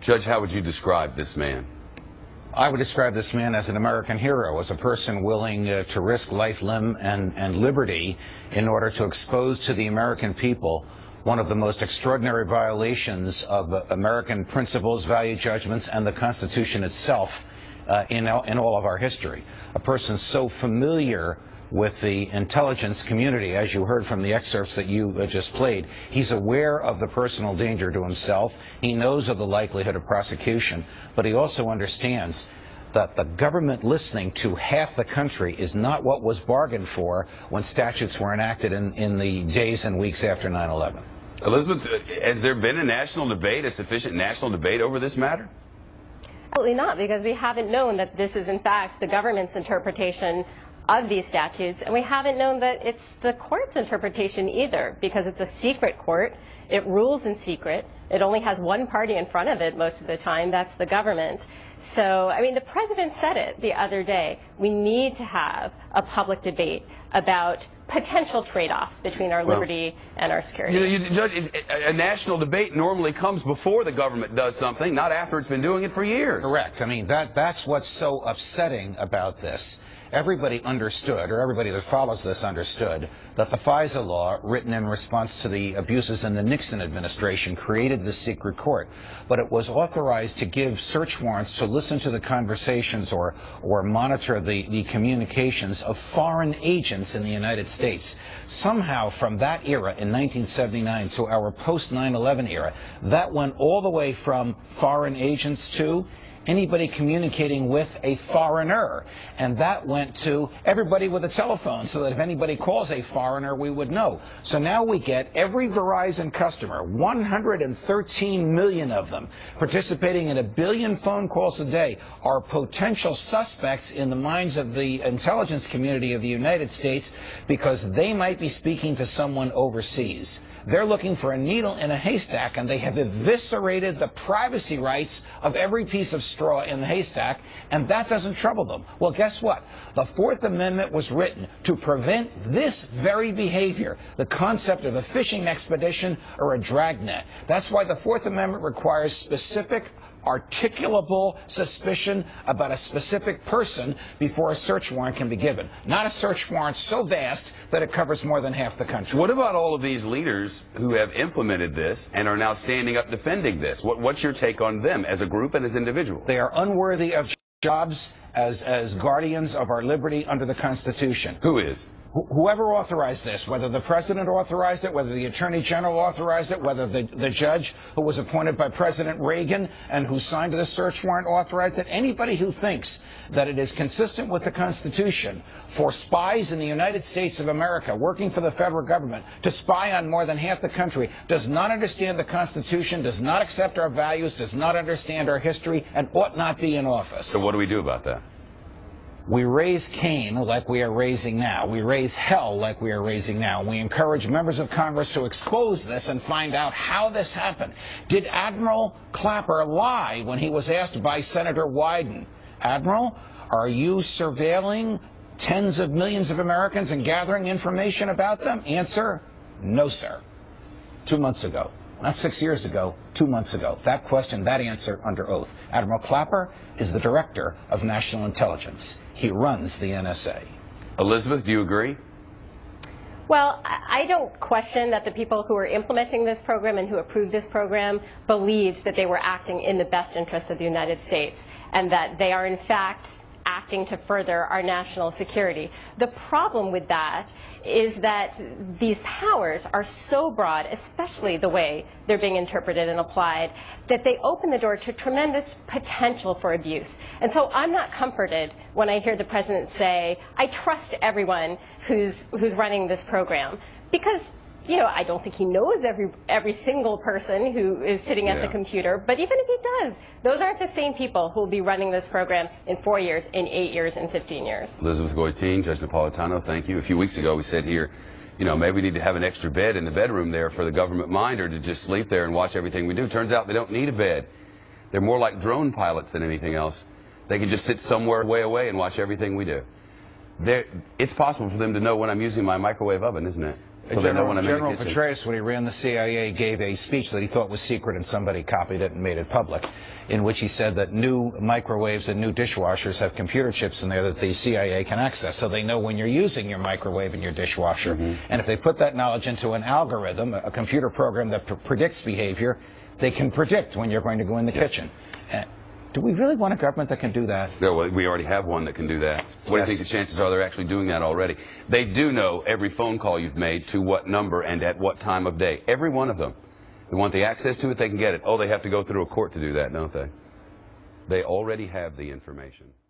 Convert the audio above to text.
Judge, how would you describe this man? I would describe this man as an American hero, as a person willing to risk life, limb, and liberty in order to expose to the American people one of the most extraordinary violations of American principles, value judgments, and the Constitution itself in all of our history. A person so familiar with the intelligence community, as you heard from the excerpts that you just played. He's aware of the personal danger to himself. He knows of the likelihood of prosecution, but he also understands that the government listening to half the country is not what was bargained for when statutes were enacted in the days and weeks after 9/11. Elizabeth, has there been a national debate, a sufficient national debate over this matter? Absolutely not, because we haven't known that this is in fact the government's interpretation of these statutes, and we haven't known that it's the court's interpretation either, because it's a secret court. It rules in secret. It only has one party in front of it most of the time. That's the government. So, I mean, the president said it the other day. We need to have a public debate about potential trade-offs between our liberty and our security. Judge, a national debate normally comes before the government does something, not after it's been doing it for years. Correct. I mean, that's what's so upsetting about this. Everybody understood, or everybody that follows this understood, that the FISA law, written in response to the abuses in the Nixon administration, created the secret court. But it was authorized to give search warrants to listen to the conversations or monitor the communications of foreign agents in the United States. Somehow, from that era in 1979 to our post-9/11 era, that went all the way from foreign agents to anybody communicating with a foreigner, and that went to everybody with a telephone, so that if anybody calls a foreigner, we would know. So now we get every Verizon customer, 113 million of them, participating in 1 billion phone calls a day, are potential suspects in the minds of the intelligence community of the United States because they might be speaking to someone overseas. They're looking for a needle in a haystack, and they have eviscerated the privacy rights of every piece of straw in the haystack, and that doesn't trouble them. Well, guess what? The Fourth Amendment was written to prevent this very behavior, the concept of a fishing expedition or a dragnet. That's why the Fourth Amendment requires specific, articulable suspicion about a specific person before a search warrant can be given. Not a search warrant so vast that it covers more than half the country. What about all of these leaders who have implemented this and are now standing up defending this? What's your take on them as a group and as individuals? They are unworthy of jobs as guardians of our liberty under the Constitution. Who is? Whoever authorized this, whether the president authorized it, whether the attorney general authorized it, whether the judge who was appointed by President Reagan and who signed the search warrant authorized it, anybody who thinks that it is consistent with the Constitution for spies in the United States of America working for the federal government to spy on more than half the country does not understand the Constitution, does not accept our values, does not understand our history, and ought not be in office. So what do we do about that? We raise Cain like we are raising now. We raise hell like we are raising now. And we encourage members of Congress to expose this and find out how this happened. Did Admiral Clapper lie when he was asked by Senator Wyden, Admiral, are you surveilling tens of millions of Americans and gathering information about them? Answer, no, sir. 2 months ago. Not 6 years ago, 2 months ago. That question, that answer under oath. Admiral Clapper is the Director of National Intelligence. He runs the NSA. Elizabeth, do you agree? Well, I don't question that the people who are implementing this program and who approved this program believed that they were acting in the best interests of the United States and that they are in fact acting to further our national security. The problem with that is that these powers are so broad, especially the way they're being interpreted and applied, that they open the door to tremendous potential for abuse. And so I'm not comforted when I hear the president say, I trust everyone who's running this program, because you know, I don't think he knows every single person who is sitting at the computer, but even if he does, those aren't the same people who will be running this program in 4 years, in 8 years, in 15 years. Elizabeth Goitein, Judge Napolitano, thank you. A few weeks ago we said here, you know, maybe we need to have an extra bed in the bedroom there for the government minder to just sleep there and watch everything we do. Turns out they don't need a bed. They're more like drone pilots than anything else. They can just sit somewhere way away and watch everything we do. It's possible for them to know when I'm using my microwave oven, isn't it? So they know when I'm in the General kitchen. Petraeus, when he ran the CIA, gave a speech that he thought was secret and somebody copied it and made it public, in which he said that new microwaves and new dishwashers have computer chips in there that the CIA can access. So they know when you're using your microwave and your dishwasher. And if they put that knowledge into an algorithm, a computer program that predicts behavior, they can predict when you're going to go in the kitchen. Do we really want a government that can do that? No, well, we already have one that can do that. What do you think the chances are they're actually doing that already? They do know every phone call you've made, to what number and at what time of day. Every one of them. They want the access to it, they can get it. Oh, they have to go through a court to do that, don't they? They already have the information.